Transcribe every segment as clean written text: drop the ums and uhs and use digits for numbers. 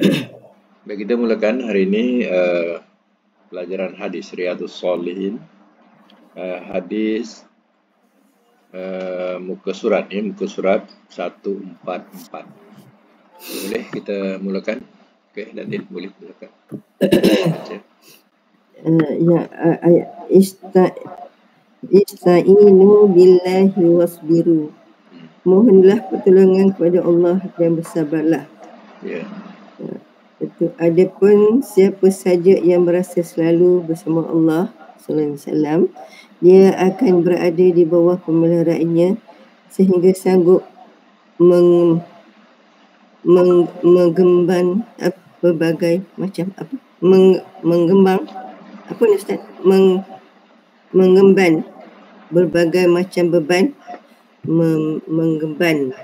Baik, kita mulakan hari ini pelajaran hadis Riyadhus Shalihin, hadis muka surat 144. Boleh kita mulakan? Okey, Datin boleh mulakan. Baca. Ista'inu billahi wasbiru. Mohonlah pertolongan kepada Allah dan bersabarlah. Ya. Adapun siapa saja yang merasa selalu bersama Allah sallallahu alaihi wasallam, dia akan berada di bawah pemeliharaannya sehingga sanggup menggemban berbagai macam menggemban mengemban berbagai macam beban, menggemban.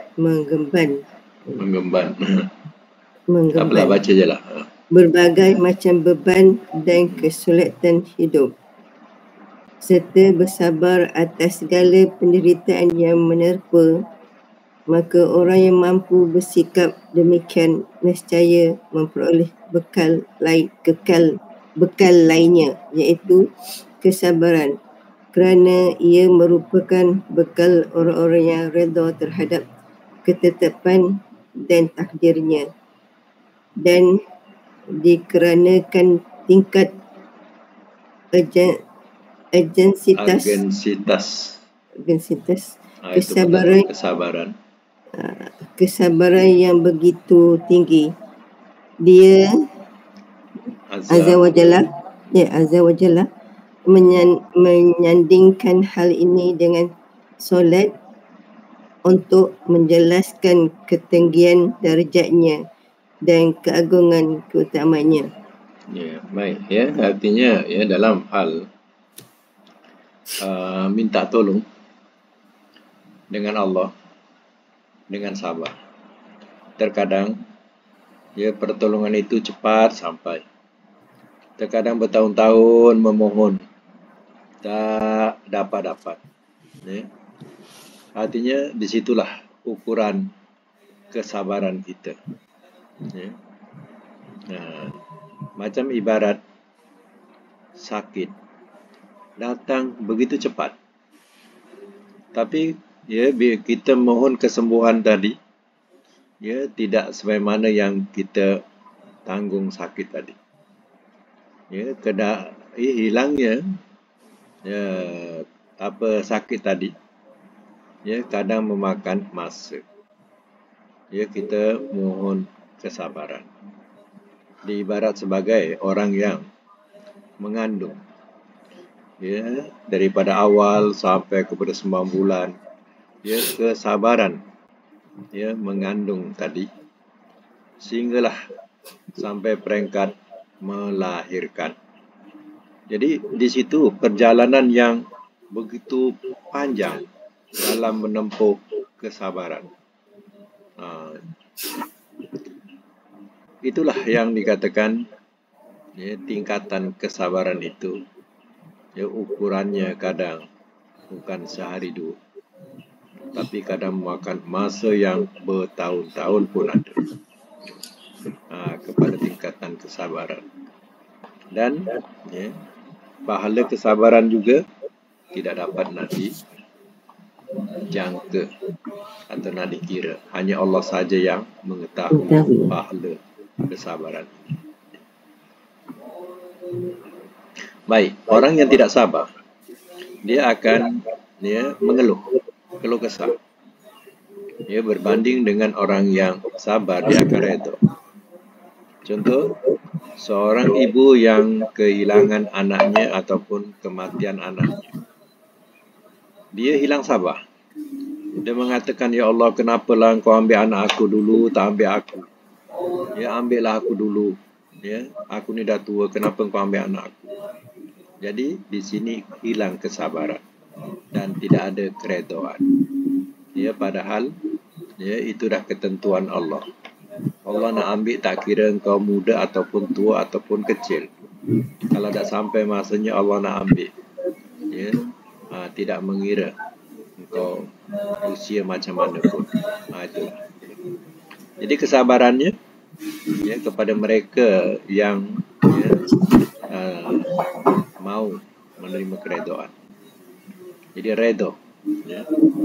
Apalah, baca je lah. Berbagai macam beban dan kesulitan hidup, serta bersabar atas segala penderitaan yang menerpa. Maka orang yang mampu bersikap demikian nescaya memperoleh bekal lainnya, iaitu kesabaran, kerana ia merupakan bekal orang-orang yang redha terhadap ketetapan dan takdirnya. Dan dikarenakan tingkat kesabaran yang begitu tinggi, dia Azza wa Jalla menyandingkan hal ini dengan solat untuk menjelaskan ketinggian darjatnya dan keagungan keutamanya. Ya, baik ya, artinya ya dalam hal minta tolong dengan Allah dengan sabar. Terkadang ya pertolongan itu cepat sampai. Terkadang bertahun-tahun memohon tak dapat. Ya. Artinya disitulah ukuran kesabaran kita. Ya. Macam ibarat sakit datang begitu cepat, tapi ya kita mohon kesembuhan tadi ya tidak sebagaimana yang kita tanggung sakit tadi. Ya, hilangnya ya sakit tadi ya kadang memakan masa. Ya, kita mohon kesabaran. Diibarat sebagai orang yang mengandung, ya, daripada awal sampai kepada 9 bulan, ya, kesabaran, ya, mengandung tadi, sehinggalah sampai peringkat melahirkan. Jadi di situ perjalanan yang begitu panjang dalam menempuh kesabaran. Itulah yang dikatakan ya, tingkatan kesabaran itu ya ukurannya kadang bukan sehari dua, tapi kadang memakan masa yang bertahun-tahun pun ada kepada tingkatan kesabaran. Dan ya, pahala kesabaran juga tidak dapat nak dijangka atau nak dikira. Hanya Allah saja yang mengetahui pahala kesabaran. Baik, orang yang tidak sabar, dia akan mengeluh, keluh kesah. Dia berbanding dengan orang yang sabar, dia akan redha. Contoh, seorang ibu yang kehilangan anaknya ataupun kematian anaknya, dia hilang sabar. Dia mengatakan, ya Allah, kenapalah engkau ambil anak aku dulu, tak ambil aku? Ya, ambillah aku dulu. Ya, aku ni dah tua, kenapa engkau ambil anak aku? Jadi di sini hilang kesabaran dan tidak ada keredaan. Ya, padahal ya itu dah ketentuan Allah. Allah nak ambil tak kira engkau muda ataupun tua ataupun kecil. Kalau dah sampai masanya Allah nak ambil, ya, tidak mengira engkau usia macam mana pun. Itulah. Jadi kesabarannya ya, kepada mereka yang ya, mau menerima keredoan. Jadi redo, ya.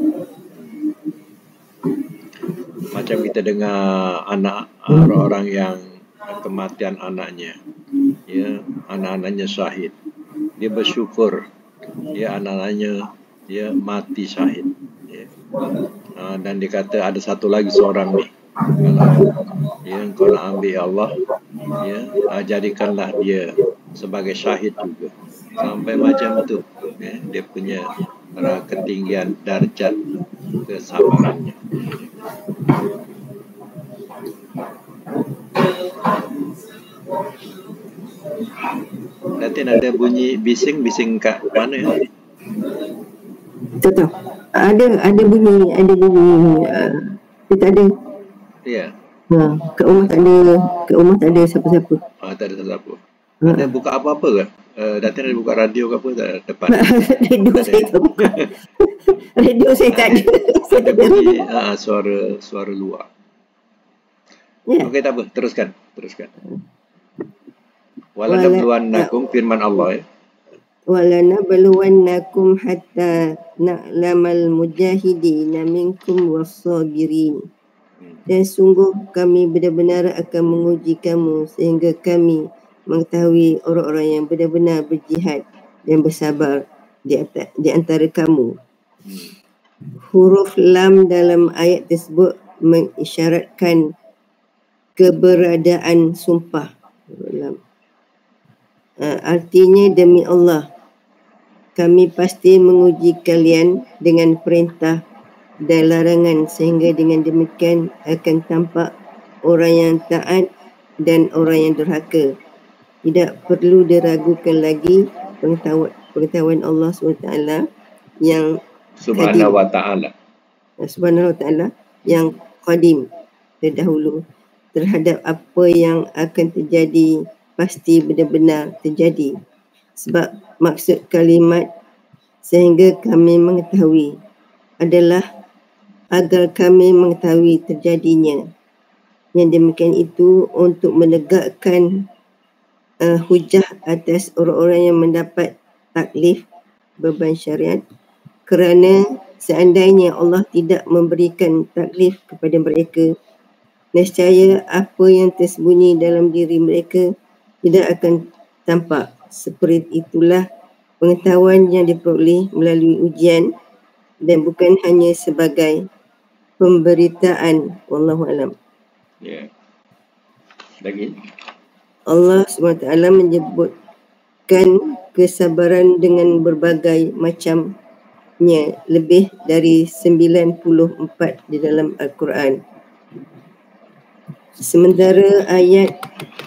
Macam kita dengar anak orang yang kematian anaknya, ya, anak-anaknya syahid, dia bersyukur, ya, anak-anaknya dia mati syahid, ya. Dan dia kata ada satu lagi seorang ni, kalau ya kau nak ambil ya Allah, ya, jadikanlah dia sebagai syahid juga, sampai macam tu, ya, dia punya ketinggian darjat kesabarannya. Datin ada bunyi bising kat mana ya? Tak tahu. Ada bunyi, dia tak ada. Ya. Kat rumah tak ada siapa-siapa. Tak ada siapa. Ada buka apa-apa ke? Datin ada buka radio ke apa tak depan? Radio saya tak buka. Radio saya tak ada. Ada bunyi suara luar. Ya. Okey, tak apa, teruskan. Walanabluwannakum, firman Allah, ya. Walanabluwannakum hatta na'lamal mujahidina minkum was-sabirin. Dan sungguh kami benar-benar akan menguji kamu sehingga kami mengetahui orang-orang yang benar-benar berjihad dan bersabar di antara kamu. Huruf lam dalam ayat tersebut mengisyaratkan keberadaan sumpah. Artinya demi Allah, kami pasti menguji kalian dengan perintah dan larangan sehingga dengan demikian akan tampak orang yang taat dan orang yang derhaka. Tidak perlu diragukan lagi pengetahuan Allah SWT yang Subhanahu wa ta'ala yang qadim terdahulu terhadap apa yang akan terjadi pasti benar-benar terjadi. Sebab maksud kalimat sehingga kami mengetahui adalah agar kami mengetahui terjadinya. Yang demikian itu untuk menegakkan hujah atas orang-orang yang mendapat taklif beban syariat, kerana seandainya Allah tidak memberikan taklif kepada mereka, nescaya apa yang tersembunyi dalam diri mereka tidak akan tampak. Seperti itulah pengetahuan yang diperoleh melalui ujian dan bukan hanya sebagai pemberitaan. Wallahu alam. Ya. Lagi. Allah SWT menyebutkan kesabaran dengan berbagai macamnya lebih dari 94 di dalam Al-Quran. Sementara ayat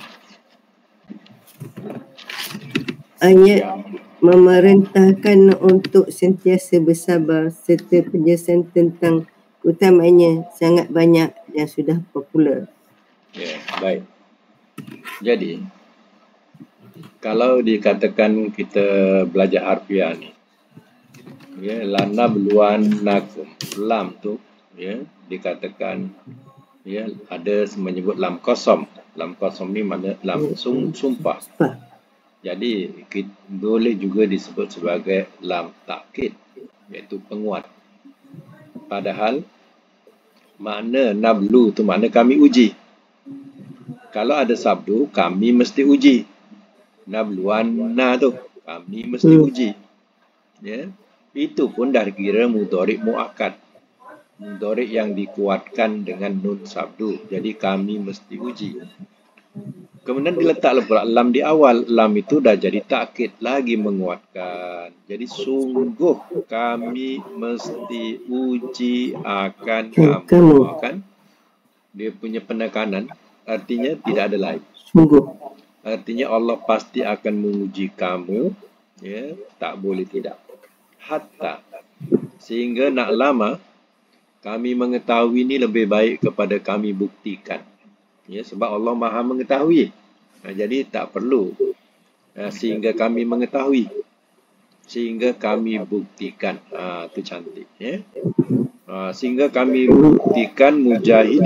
memerintahkan untuk sentiasa bersabar serta penjelasan tentang keutamaannya sangat banyak dan sudah popular. Ya, baik. Jadi, kalau dikatakan kita belajar harfiah ni, ya, lanabluwannakum, lam tu, ya, dikatakan, ya, ada menyebut lam kosam. Lam kosam ni mana lam sumpah. Jadi boleh juga disebut sebagai lam takkid, iaitu penguat. Padahal makna nablu tu makna kami uji. Kalau ada sabdu, kami mesti uji. Nabluwanna tu kami mesti uji. Ya, itu pun dah kira mudhari' muakkad. Mudhari' yang dikuatkan dengan nun sabdu. Jadi kami mesti uji. Kemudian diletaklah pula lam di awal. Lam itu dah jadi takkid, lagi menguatkan. Jadi sungguh kami mesti uji akan kamu. Kan? Dia punya penekanan artinya tidak ada lain. Sungguh. Artinya Allah pasti akan menguji kamu, ya, tak boleh tidak. Hatta sehingga nak lama kami mengetahui ini lebih baik kepada kami buktikan. Ya, sebab Allah Maha mengetahui. Jadi tak perlu sehingga kami mengetahui, sehingga kami buktikan. Itu cantik, ya. Sehingga kami buktikan mujahidin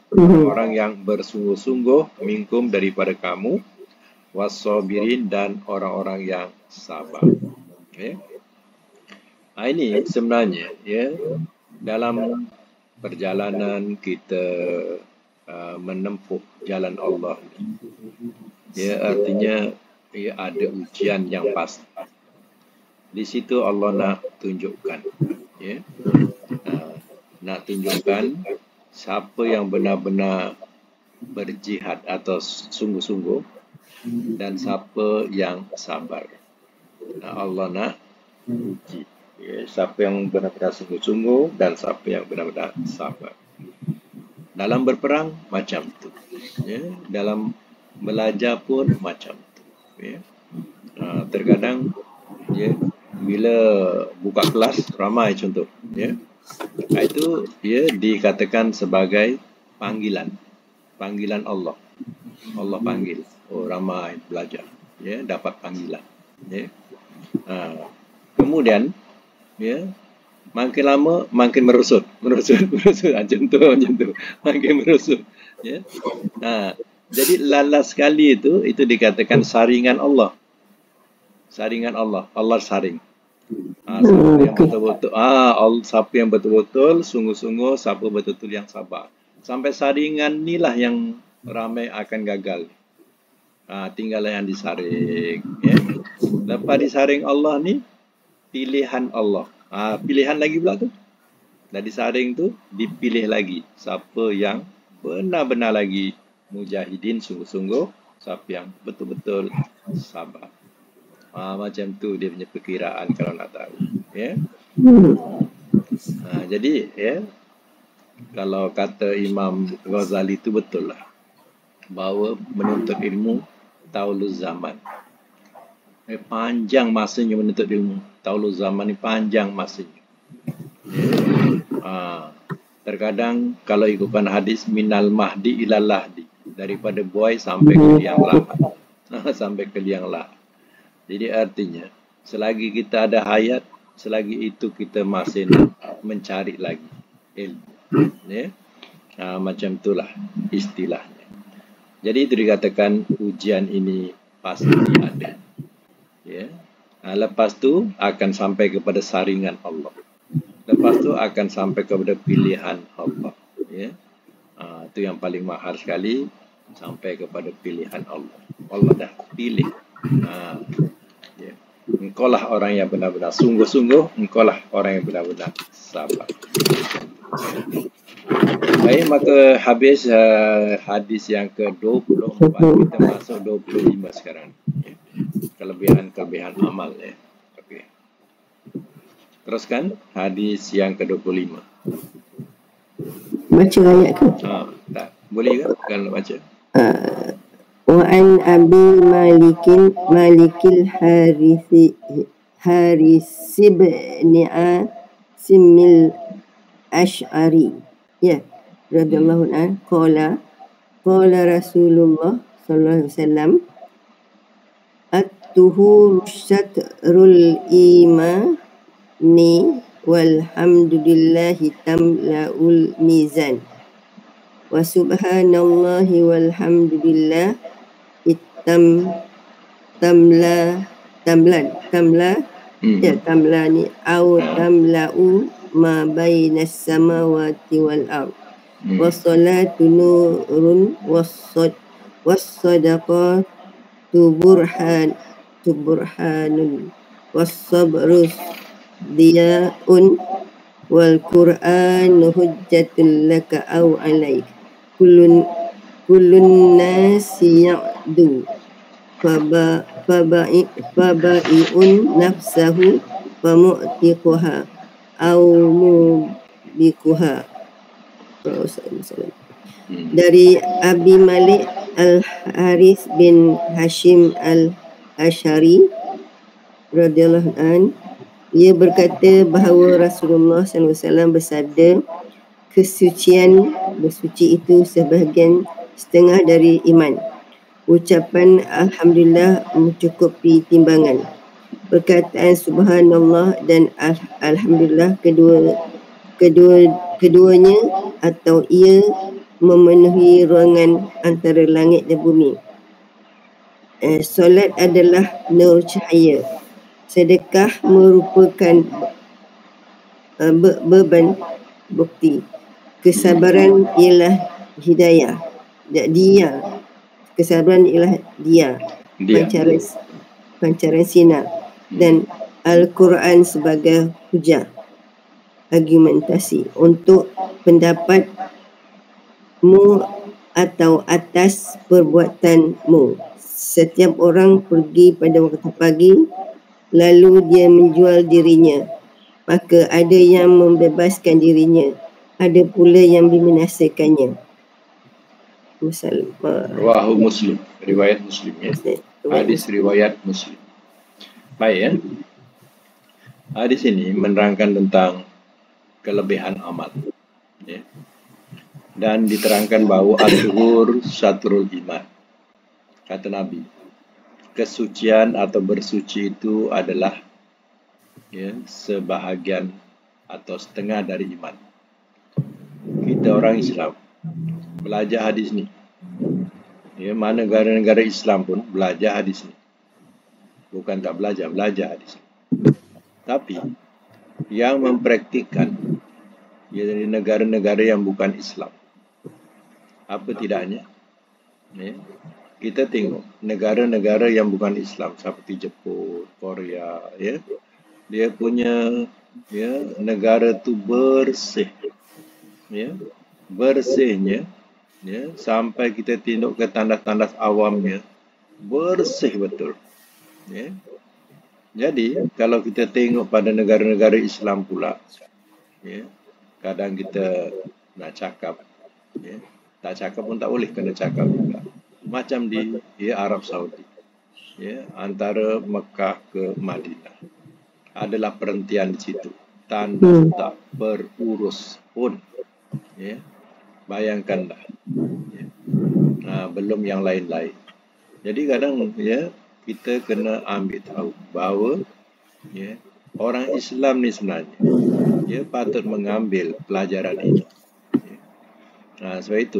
orang-orang yang bersungguh-sungguh minkum daripada kamu, was-sabirin, dan orang-orang yang sabar. Okay. Ini sebenarnya ya, dalam perjalanan kita menempuh jalan Allah, ya, artinya ya, ada ujian yang pasti. Di situ Allah nak tunjukkan, ya, nak tunjukkan siapa yang benar-benar berjihad atau sungguh-sungguh dan siapa yang sabar. Allah nak uji, ya, siapa yang benar-benar sungguh-sungguh dan siapa yang benar-benar sabar. Dalam berperang macam tu, ya, dalam belajar pun macam tu, ya. Terkadang, ya, bila buka kelas ramai contoh, ya, itu ya dikatakan sebagai panggilan Allah. Allah panggil, oh ramai belajar, ya, dapat panggilan, ya. Kemudian, ya, makin lama makin merosot macam tu, makin merosot, ya. Jadi lalas sekali itu dikatakan saringan Allah. Allah saring. Siapa yang betul-betul siapa yang betul-betul sungguh-sungguh, siapa betul-betul yang sabar. Sampai saringan inilah yang ramai akan gagal. Tinggallah yang disaring, ya. Lepas disaring Allah ni, pilihan Allah. Pilihan lagi pula tu. Dah disaring tu, dipilih lagi siapa yang benar-benar lagi mujahidin sungguh-sungguh, siapa yang betul-betul sabar. Macam tu dia punya perkiraan kalau nak tahu, ya. Jadi, ya, kalau kata Imam Ghazali itu betul lah, bahawa menuntut ilmu tauluz zaman. Panjang masanya menuntut ilmu. Tauluz zaman ni panjang masanya. Terkadang kalau ikutkan hadis minal mahdi ilal lahdi, daripada buai sampai ke liang lahat. Sampai ke liang lahat. Jadi artinya, selagi kita ada hayat, selagi itu kita masih nak mencari lagi ilmu, ya. Macam itulah istilahnya. Jadi itu dikatakan ujian ini pasti ada, ya. Lepas tu akan sampai kepada saringan Allah. Lepas tu akan sampai kepada pilihan Allah, ya. Itu yang paling mahal sekali, sampai kepada pilihan Allah. Allah dah pilih. Ya. Engkaulah orang yang benar-benar sungguh-sungguh, engkaulah orang yang benar-benar sabar. Baik, maka habis hadis yang ke-24, kita masuk 25 sekarang, ya. Kelebihan-kelebihan amal, ya. Okay. Teruskan hadis yang ke-25. Baca ayat ke? Tak. Boleh ke kalau baca? Wa an Abi Malikil Haris ibn Asimil Ash'ari, ya, radhiyallahu anhu, qala Rasulullah sallallahu alaihi wasallam, at-tuhuru syatrul imani walhamdulillahi tamla'ul mizan wa subhanallahi walhamdulillah tamla ni au tamla'u ma bainas samawati wal ard wassalatu nurun wassadaqatu burhanun wassabru diya'un wal qur'anu hujjatun laka au alaik kullun nasi ya'du faba'i'un nafsahu famu'tiquha au mubikuha. Dari Abi Malik Al-Haris bin Hashim Al-Ash'ari radhiyallahu anhu, ia berkata bahawa Rasulullah SAW bersabda, bersuci itu sebahagian setengah dari iman. Ucapan Alhamdulillah mencukupi timbangan. Perkataan Subhanallah dan Alhamdulillah keduanya atau ia memenuhi ruangan antara langit dan bumi. Solat adalah nur cahaya. Sedekah merupakan beban bukti. Kesabaran ialah hidayah. Dia. Kesabaran ialah dia. Pancaran sinar. Dan Al-Quran sebagai hujah. Argumentasi untuk pendapatmu atau atas perbuatanmu. Setiap orang pergi pada waktu pagi, lalu dia menjual dirinya. Maka ada yang membebaskan dirinya, ada pula yang membinasakannya. Rawahu Muslim, riwayat Muslim ya. Hadis riwayat Muslim. Baik ya. Hadis ini menerangkan tentang kelebihan amal. Ya. Dan diterangkan bahawa at-tuhur syatrul iman. Kata Nabi, kesucian atau bersuci itu adalah sebahagian atau setengah dari iman. Kita orang Islam belajar hadis ni. Mana negara-negara Islam pun belajar hadis ni. Bukan tak belajar hadis ni. Tapi yang mempraktikkan dari negara-negara yang bukan Islam. Apa tidaknya? Kita tengok negara-negara yang bukan Islam seperti Jepun, Korea, dia punya negara tu bersih. Bersihnya sampai kita tengok ke tandas-tandas awamnya bersih betul. Jadi kalau kita tengok pada negara-negara Islam pula, kadang kita nak cakap, tak cakap pun tak boleh, kena cakap juga. Macam di Arab Saudi, antara Mekah ke Madinah, adalah perhentian di situ. Tandas tak berurus pun. Bayangkanlah. Belum yang lain-lain. Jadi kadang kita kena ambil tahu bahawa orang Islam ni sebenarnya patut mengambil pelajaran ini. Sebab itu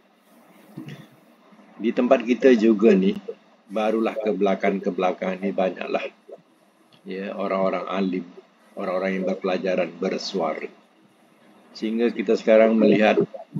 di tempat kita juga ni barulah ke belakang ni banyaklah orang-orang alim, orang-orang yang berpelajaran bersuara, sehingga kita sekarang melihat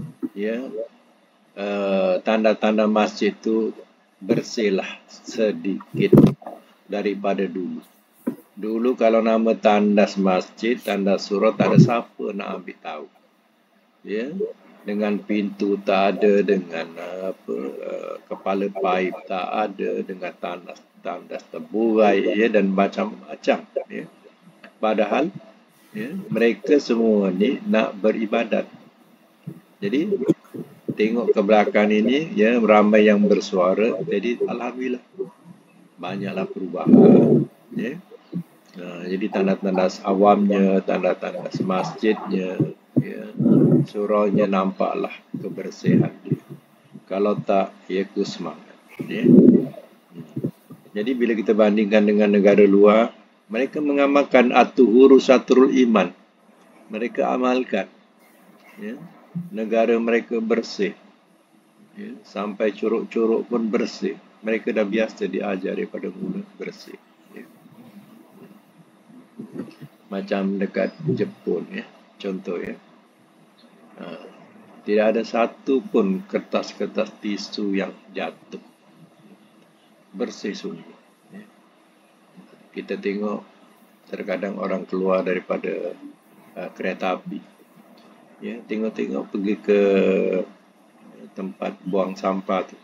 tanda-tanda masjid tu bersihlah sedikit daripada dulu. Dulu kalau nama tandas masjid, tandas surau, tak ada siapa nak ambil tahu. Dengan pintu tak ada, dengan kepala paip tak ada, dengan tandas terburai dan macam-macam. Padahal mereka semua ni nak beribadat. Jadi tengok ke belakang ini ramai yang bersuara. Jadi alhamdulillah banyaklah perubahan. Jadi tanda-tandas awamnya, tanda-tandas masjidnya, suraunya nampaklah kebersihan dia. Kalau tak, semangat. Jadi bila kita bandingkan dengan negara luar, mereka mengamalkan at-tuhuru syatrul iman. Mereka amalkan. Negara mereka bersih. Sampai curuk-curuk pun bersih. Mereka dah biasa diajar daripada mula bersih. Macam dekat Jepun, contoh tidak ada satu pun kertas-kertas tisu yang jatuh. Bersih sungguh. Kita tengok terkadang orang keluar daripada kereta api. Tengok-tengok pergi ke tempat buang sampah tu.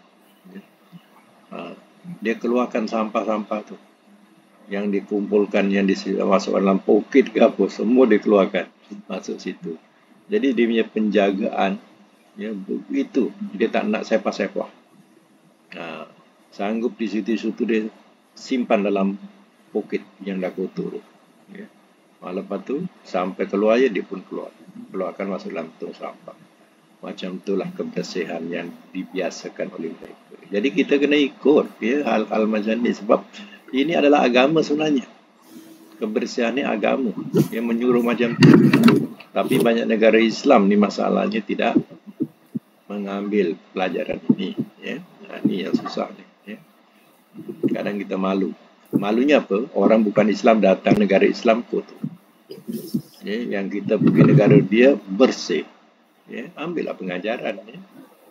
Dia keluarkan sampah-sampah tu. Yang dikumpulkan, yang dimasukkan dalam poket ke apa, semua dikeluarkan masuk situ. Jadi dia punya penjagaan begitu. Dia tak nak sepah-sepah. Sanggup di situ dia simpan dalam poket yang dah kotor. Lepas tu sampai keluar dia pun keluarkan masuk dalam tong sampah. Macam itulah kebersihan yang dibiasakan oleh mereka. Jadi kita kena ikut hal-hal macam ni, sebab ini adalah agama sebenarnya. Kebersihan ni agama yang menyuruh macam tu. Tapi banyak negara Islam ni masalahnya tidak mengambil pelajaran ini. Ya. Ini yang susah ni. Ya. Kadang kita malu. Malunya apa? Orang bukan Islam datang negara Islam kotor. Ya. Yang kita pergi negara dia bersih. Ya. Ambillah pengajaran. Ya.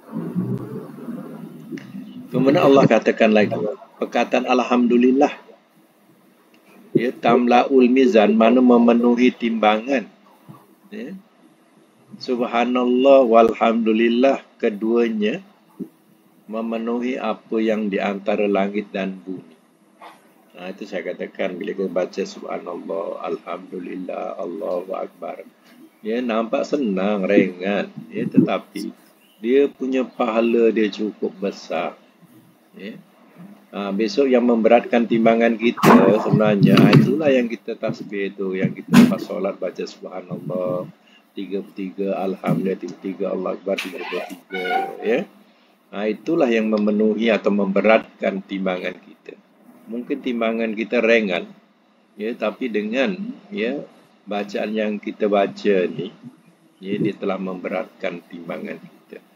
Kemudian Allah katakan lagi, perkataan Alhamdulillah. Ya, tamla'ul mizan, mana memenuhi timbangan. Ya. Subhanallah walhamdulillah, keduanya memenuhi apa yang di antara langit dan bumi. Nah, itu saya katakan bila kita baca subhanallah, alhamdulillah, Allahu akbar. Ya, nampak senang, ringan. Ya, tetapi dia punya pahala dia cukup besar. Ya. Besok yang memberatkan timbangan kita sebenarnya itulah yang kita tasbih itu, yang kita lepas solat baca subhanallah 33, alhamdulillah 33, Allah akbar 33, ya. Itulah yang memenuhi atau memberatkan timbangan kita. Mungkin timbangan kita ringan, ya, tapi dengan ya bacaan yang kita baca ni, ya, dia telah memberatkan timbangan kita.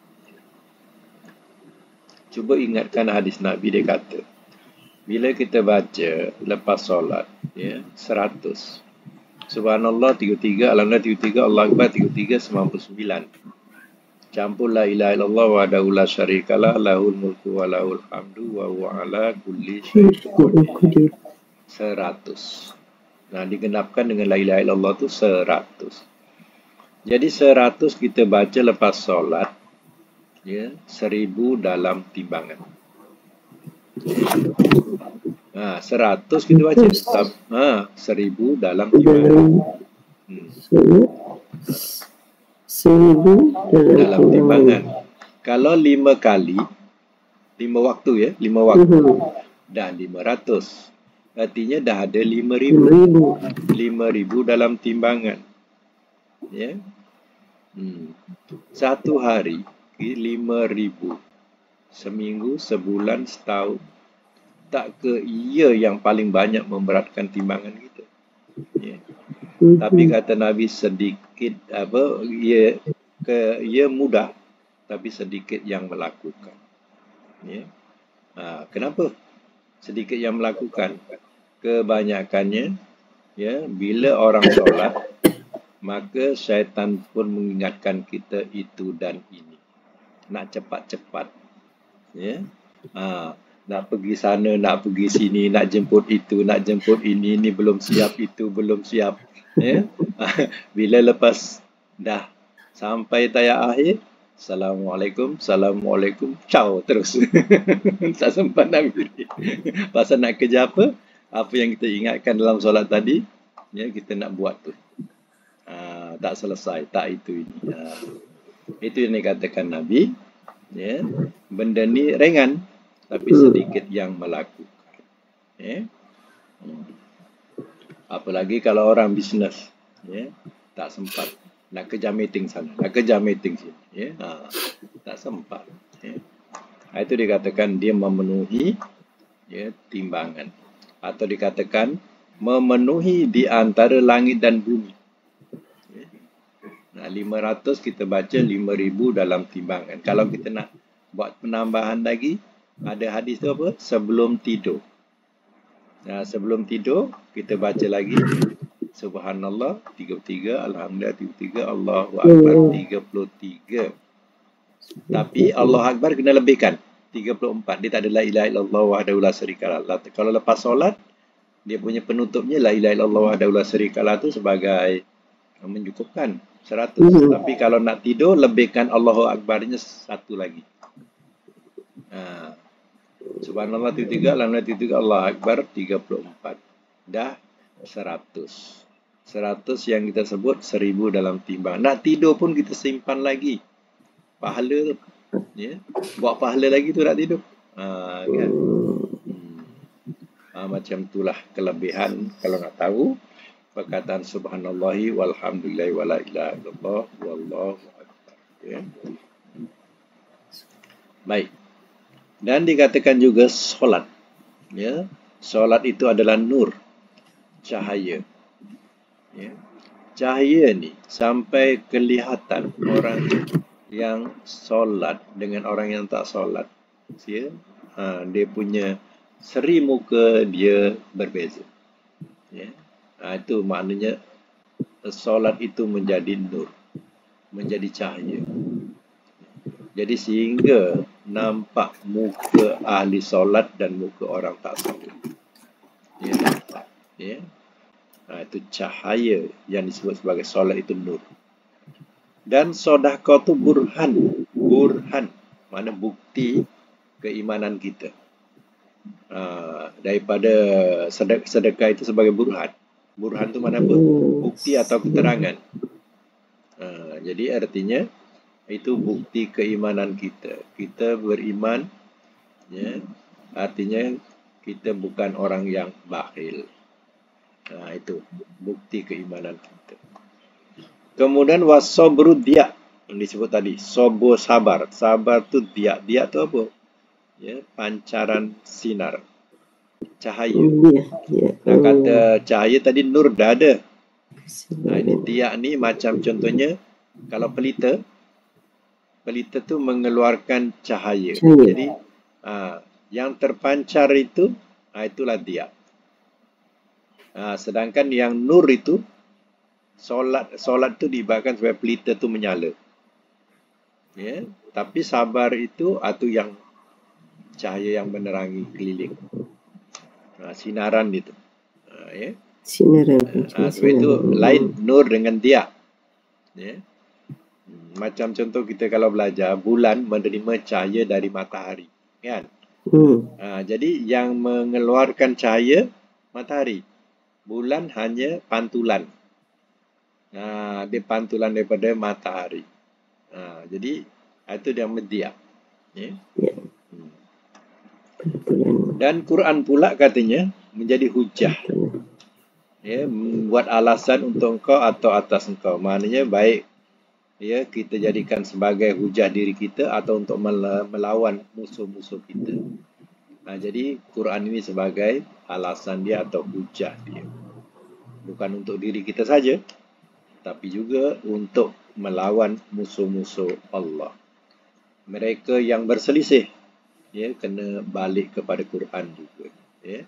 Cuba ingatkan hadis Nabi, dia kata, bila kita baca lepas solat, ya, 100. Subhanallah 33, alhamdulillah 33, Allah akbar 33, 99. Campur la ilaha illallah wahdahu la syarikalah, lahul mulku wa lahul hamdu wa huwa ala kulli syai'in qadir. 100. Nah, digenapkan dengan la ilaha illallah tu 100. Jadi 100 kita baca lepas solat, ya, 1000 dalam timbangan. 100 kita baca, 1000 dalam timbangan. 1000 dalam timbangan. Kalau 5 kali, 5 waktu, ya, 5 waktu, dan 500. Artinya dah ada 5,000. 5,000 dalam timbangan. Ya. Satu hari 5,000. Seminggu, sebulan, setahun. Tak ke ia yang paling banyak memberatkan timbangan kita. Ya. Tapi kata Nabi, sedikit ia mudah, tapi sedikit yang melakukan. Ya. Kenapa sedikit yang melakukan? Kebanyakannya, ya, bila orang solat, maka syaitan pun mengingatkan kita itu dan ini. Nak cepat-cepat. Ya. Nak pergi sana, nak pergi sini, nak jemput itu, nak jemput ini belum siap, itu belum siap. Ya. Bila lepas dah sampai tayar akhir, Assalamualaikum, Assalamualaikum, ciao terus. Tak sempat nak beri. Pasal nak kerja apa yang kita ingatkan dalam solat tadi, ya, kita nak buat tu. Tak selesai, tak itu ini. Itu yang dikatakan Nabi, ya, benda ni ringan, tapi sedikit yang melakukan. Ya. Apalagi kalau orang bisnes, ya, tak sempat. Nak kerja meeting sana, nak kerja meeting sini. Ya. Tak sempat. Ya. Itu dikatakan dia memenuhi, ya, timbangan. Atau dikatakan memenuhi di antara langit dan bumi. Ya. 500 kita baca 5,000 dalam timbangan. Kalau kita nak buat penambahan lagi, ada hadis tu apa? Sebelum tidur. Sebelum tidur, kita baca lagi Subhanallah 33, Alhamdulillah 33, Allahu Akbar 33. Tapi Allah Akbar kena lebihkan 34. Dia tak ada la ilaha illallah wahdahu la syarikalah. Kalau lepas solat, dia punya penutupnya la ilaha illallah wahdahu la syarikalah tu sebagai mencukupkan 100. Tapi kalau nak tidur, lebihkan Allahu Akbarnya satu lagi. Subhanallah 33, Alhamdulillah 33, Allah Akbar 34. Dah 100. 100 yang kita sebut 1000 dalam timbang. Nak tidur pun kita simpan lagi pahala tu. Ya. Buat pahala lagi tu nak tidur. Kan? Macam itulah kelebihan kalau nak tahu perkataan subhanallahi walhamdulillahi wala ilaha illallah wallahu akbar. Ya. Baik. Dan dikatakan juga solat. Ya. Solat itu adalah nur, cahaya. Ya. Cahaya ni sampai kelihatan orang yang solat dengan orang yang tak solat, dia dia punya seri muka dia berbeza. Ya. Itu maknanya solat itu menjadi nur, menjadi cahaya. Jadi sehingga nampak muka ahli solat dan muka orang tak solat. Ya. Ya. Itu cahaya yang disebut sebagai solat itu nur. Dan sedekah itu burhan. Burhan. Mana bukti keimanan kita. Daripada sedekah itu sebagai burhan. Burhan itu mana apa? Bukti atau keterangan. Jadi artinya itu bukti keimanan kita. Kita beriman, ya, artinya kita bukan orang yang bakhil. Itu bukti keimanan kita. Kemudian wasobru dia yang disebut tadi, sobo sabar. Sabar tu dia. Dia tu apa? Ya, pancaran sinar, cahaya. Nah, kata cahaya tadi nur dah ada. Ini dia ni macam contohnya kalau pelita tu mengeluarkan cahaya. Jadi yang terpancar itu itulah dia. Sedangkan yang nur itu solat tu diibaratkan sebagai pelita tu menyala. Ya, tapi sabar itu yang cahaya yang menerangi keliling. Sinaran itu. Ya. Sinaran. Sebab itu lain nur dengan dia. Ya. Macam contoh kita kalau belajar, bulan menerima cahaya dari matahari. Kan? Jadi yang mengeluarkan cahaya matahari. Bulan hanya pantulan. Dia pantulan daripada matahari. Jadi itu dia media. Ya. Dan Quran pula katanya menjadi hujah. Ya, membuat alasan untuk engkau atau atas engkau. Maknanya baik ya kita jadikan sebagai hujah diri kita atau untuk melawan musuh-musuh kita. Jadi Quran ini sebagai alasan dia atau hujah dia. Bukan untuk diri kita saja, tapi juga untuk melawan musuh-musuh Allah. Mereka yang berselisih, ya, kena balik kepada Quran juga. Ya.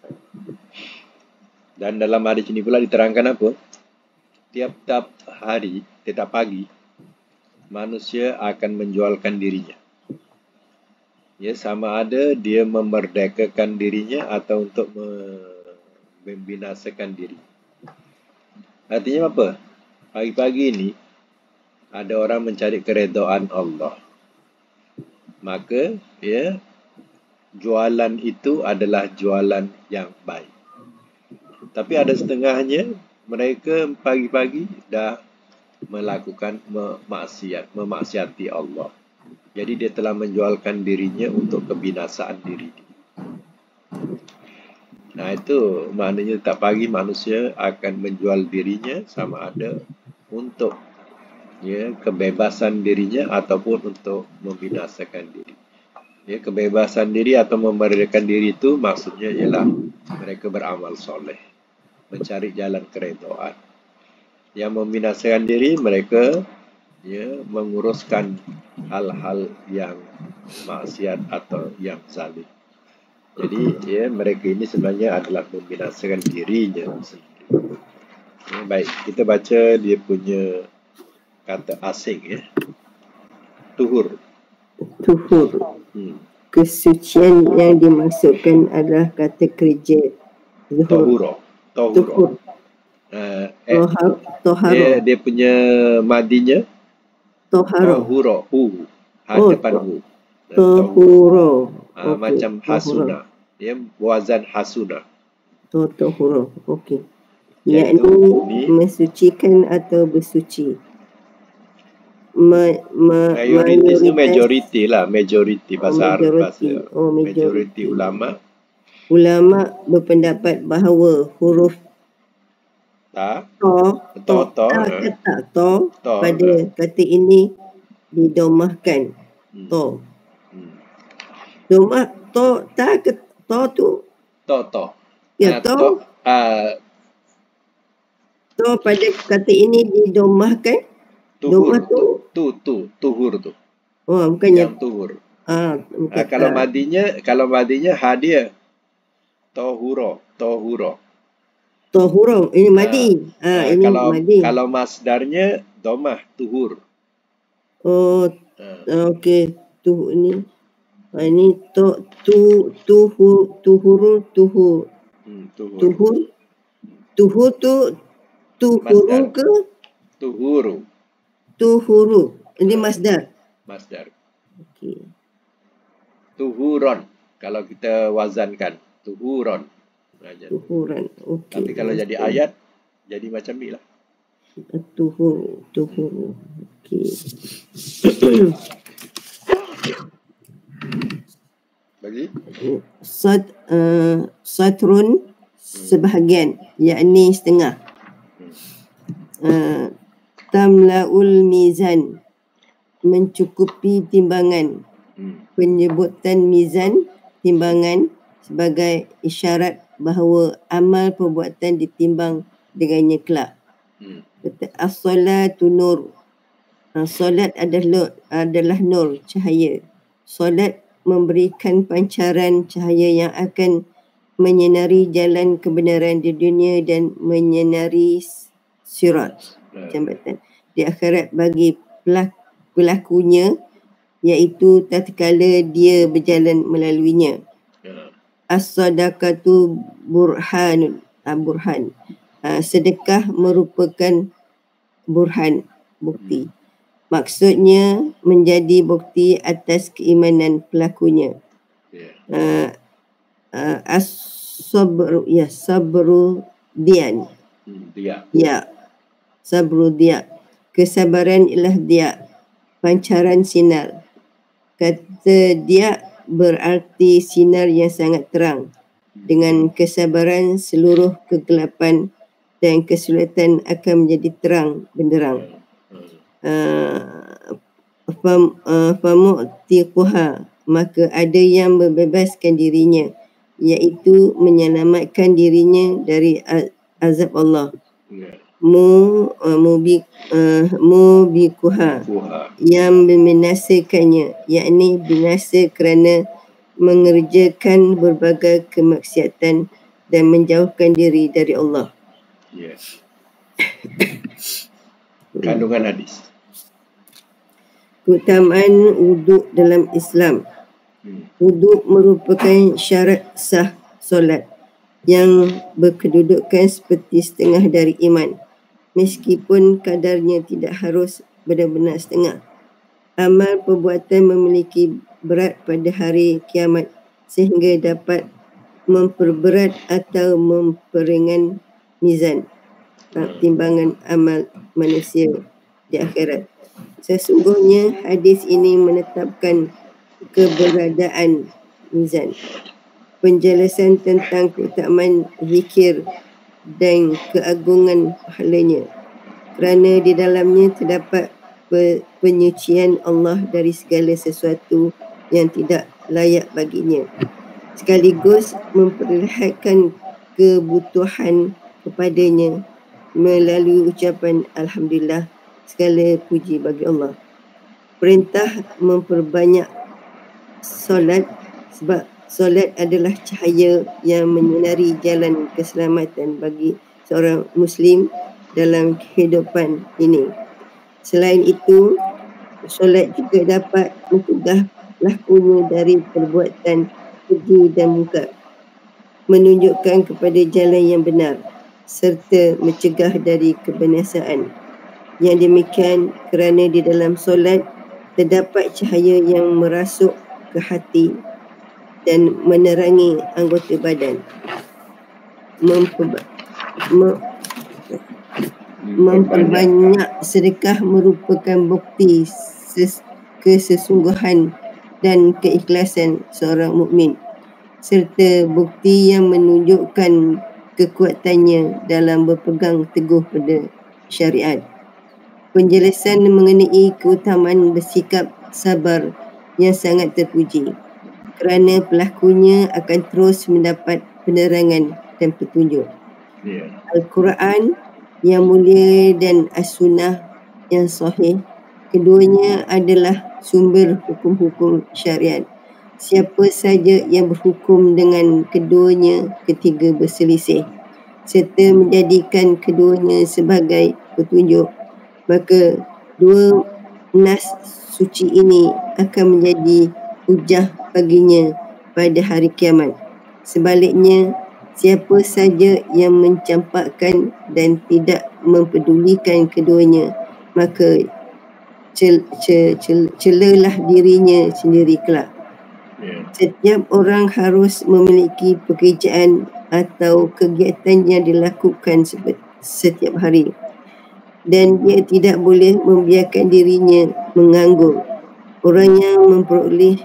Dan dalam hadis ini pula diterangkan apa? Tiap-tiap hari, tiap pagi, manusia akan menjualkan dirinya. Ya, sama ada dia memerdekakan dirinya atau untuk membinasakan diri. Artinya apa? Pagi-pagi ini ada orang mencari keredaan Allah. Maka ya, jualan itu adalah jualan yang baik. Tapi ada setengahnya mereka pagi-pagi dah melakukan memaksiati Allah. Jadi dia telah menjualkan dirinya untuk kebinasaan diri. Itu maknanya tak pagi manusia akan menjual dirinya sama ada untuk ya kebebasan dirinya ataupun untuk membinasakan diri. Ya, kebebasan diri atau memerdekakan diri itu maksudnya ialah mereka beramal soleh, mencari jalan keredaan. Yang membinasakan diri mereka ya menguruskan hal-hal yang maksiat atau yang zalim. Jadi ya mereka ini sebenarnya adalah membinasakan dirinya sendiri. Ya, baik, kita baca dia punya kata asing ya. Tuhur. Kesucian yang dimaksudkan adalah kata kerja Tohuro. Dia punya madinya Tohuro. Depan hu. Tohuro. Macam hasuna. Dia wazan hasuna. Tohuro. Okey. Yakni mensucikan atau bersuci. Mayoritas itu majoriti lah. Majoriti bahasa Arab. Majoriti ulama. Ulama berpendapat bahawa huruf to pada kata ini didomahkan. Domah to tu. Ya, to pada kata ini didomahkan. Domah tu tuhur tu. Oh, bukannya Yang tuhur. bukan. Kalau madinya hadia. Tohuro. Tohuro, ini madi. Ini madi. Kalau masdarnya domah, tuhur. Oh, okey. Ini tuhur. Tuhur tu tuhuru ke? Tuhuru. Ini masdar. Okey. Tuhuron. Kalau kita wazankan. Tuhuron. Tuhuran. Okey. Tapi kalau jadi ayat, jadi macam ni lah. Tuhuru. Okey. Bagi? Satrun sebahagian, yakni setengah. Tamlaul mizan, mencukupi timbangan. Penyebutan mizan, timbangan, sebagai isyarat bahawa amal perbuatan ditimbang dengannya kelak. As-salatu nur. Solat adalah nur, cahaya. Solat memberikan pancaran cahaya yang akan menyinari jalan kebenaran di dunia dan menyinari sirat, jambatan, di akhirat bagi pelakunya, iaitu tatkala dia berjalan melaluinya. As-sadaqatu burhan. Sedekah merupakan burhan, bukti. Maksudnya menjadi bukti atas keimanan pelakunya. As-sabru, sabru dian. Sabru dia. Kesabaran ialah dia, pancaran sinar. Kata dia berarti sinar yang sangat terang. Dengan kesabaran seluruh kegelapan dan kesulitan akan menjadi terang benderang. Famu'tiquha, maka ada yang membebaskan dirinya, iaitu menyelamatkan dirinya dari azab Allah. Mubikuha, yang membinasakannya, yakni binasa kerana mengerjakan berbagai kemaksiatan dan menjauhkan diri dari Allah. Kandungan hadis. Keutamaan wuduk dalam Islam. Wuduk merupakan syarat sah solat yang berkedudukan seperti setengah dari iman, meskipun kadarnya tidak harus benar-benar setengah. Amal perbuatan memiliki berat pada hari kiamat sehingga dapat memperberat atau memperingan mizan, timbangan amal manusia di akhirat. Sesungguhnya hadis ini menetapkan keberadaan mizan. Penjelasan tentang keutamaan zikir dan keagungan pahalanya, kerana di dalamnya terdapat penyucian Allah dari segala sesuatu yang tidak layak baginya, sekaligus memperlihatkan kebutuhan kepadanya melalui ucapan Alhamdulillah, segala puji bagi Allah. Perintah memperbanyak solat, sebab solat adalah cahaya yang menyinari jalan keselamatan bagi seorang Muslim dalam kehidupan ini. Selain itu, solat juga dapat mencegah pelakunya dari perbuatan keji dan munkar, menunjukkan kepada jalan yang benar, serta mencegah dari kebinasaan. Yang demikian kerana di dalam solat terdapat cahaya yang merasuk ke hati dan menerangi anggota badan. Memperbanyak sedekah merupakan bukti kesesungguhan dan keikhlasan seorang mukmin, serta bukti yang menunjukkan kekuatannya dalam berpegang teguh pada syariat. Penjelasan mengenai keutamaan bersikap sabar yang sangat terpuji, kerana pelakunya akan terus mendapat penerangan dan petunjuk. Al-Quran yang mulia dan As-Sunnah yang sahih keduanya adalah sumber hukum-hukum syariat. Siapa saja yang berhukum dengan keduanya ketika berselisih serta menjadikan keduanya sebagai petunjuk, maka dua nas suci ini akan menjadi hujah baginya pada hari kiamat. Sebaliknya, siapa saja yang mencampakkan dan tidak mempedulikan keduanya, maka celalah dirinya sendiri kelak. Setiap orang harus memiliki pekerjaan atau kegiatan yang dilakukan setiap hari, dan dia tidak boleh membiarkan dirinya menganggur. Orang yang memperoleh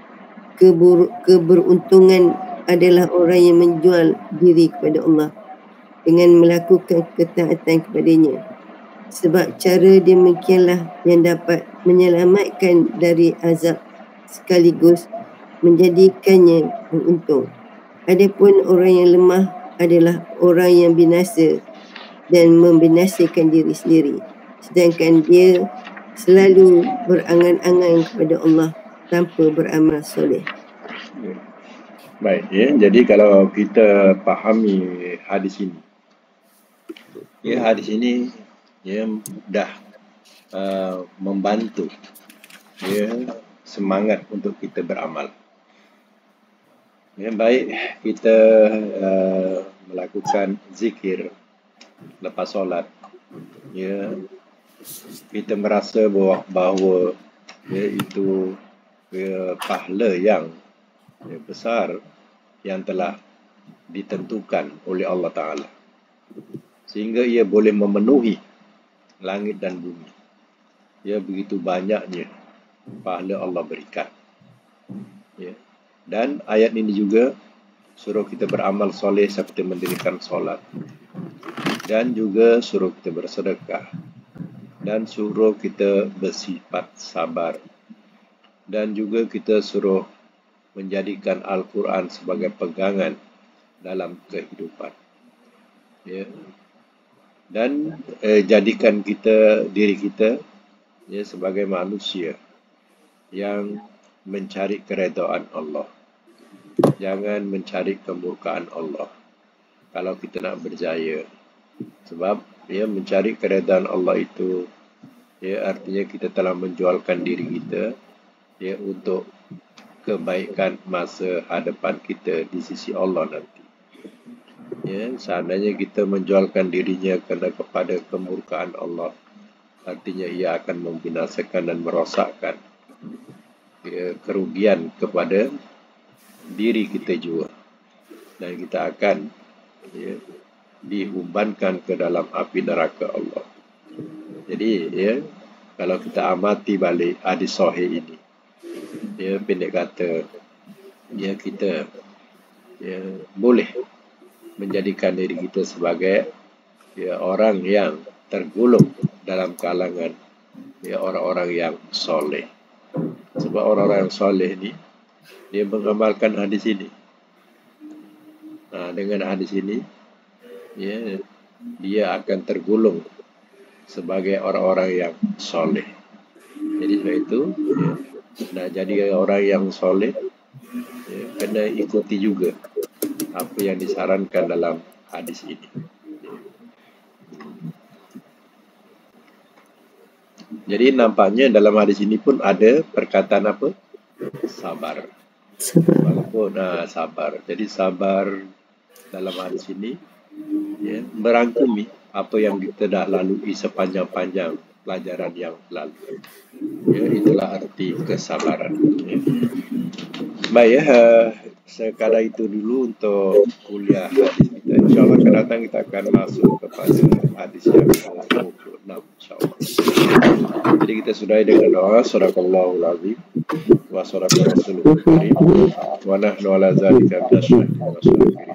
keberuntungan adalah orang yang menjual diri kepada Allah dengan melakukan ketaatan kepadanya, sebab cara demikianlah yang dapat menyelamatkan dari azab sekaligus menjadikannya beruntung. Adapun orang yang lemah adalah orang yang binasa dan membinasakan diri sendiri, sedangkan dia selalu berangan-angan kepada Allah tanpa beramal soleh. Baik, ya. Jadi kalau kita fahami hadis ini, ya, hadis ini ya dah membantu ya semangat untuk kita beramal. Ya, baik kita melakukan zikir lepas solat, ya, kita merasa bahawa ya, itu ya, pahala yang ya, besar yang telah ditentukan oleh Allah Ta'ala, sehingga ia boleh memenuhi langit dan bumi. Ya, begitu banyaknya pahala Allah berikan. Ya. Dan ayat ini juga suruh kita beramal soleh seperti mendirikan solat, dan juga suruh kita bersedekah, dan suruh kita bersifat sabar, dan juga kita suruh menjadikan Al-Quran sebagai pegangan dalam kehidupan. Ya. Dan jadikan diri kita ya, sebagai manusia yang mencari keredaan Allah. Jangan mencari kemurkaan Allah kalau kita nak berjaya. Sebab ya, mencari keredaan Allah itu ya, artinya kita telah menjualkan diri kita ya, untuk kebaikan masa hadapan kita di sisi Allah nanti. Ya, seandainya kita menjualkan dirinya kepada kemurkaan Allah, artinya ia akan membinasakan dan merosakkan ya, kerugian kepada diri kita juga, dan kita akan ya, diumbankan ke dalam api neraka Allah. Jadi ya, kalau kita amati balik hadis sahih ini, ya, pendek kata ya, kita ya, boleh menjadikan diri kita sebagai ya, orang yang tergolong dalam kalangan ya, orang-orang yang soleh. Sebab orang-orang yang soleh ni dia mengamalkan hadis ini. Dengan hadis ini ya, dia akan tergolong sebagai orang-orang yang soleh. Jadi sebab itu ya, nak jadi orang yang soleh ya, kena ikuti juga apa yang disarankan dalam hadis ini. Jadi nampaknya dalam hadis ini pun ada perkataan apa? Sabar. Walaupun sabar. Jadi sabar dalam hadis ini ya, merangkumi apa yang kita dah lalui sepanjang-panjang pelajaran yang lalu. Ya, itulah arti kesabaran. Ya. Baik ya, sekadar itu dulu untuk kuliah hadis kita. InsyaAllah akan datang kita akan masuk kepada hadis yang ke-26 insyaAllah. Jadi kita sudahi dengan doa. Sadaqallahul azim wa sadaqa rasulul karim wa nahnu ala zalika minasyahidin wa syahidin.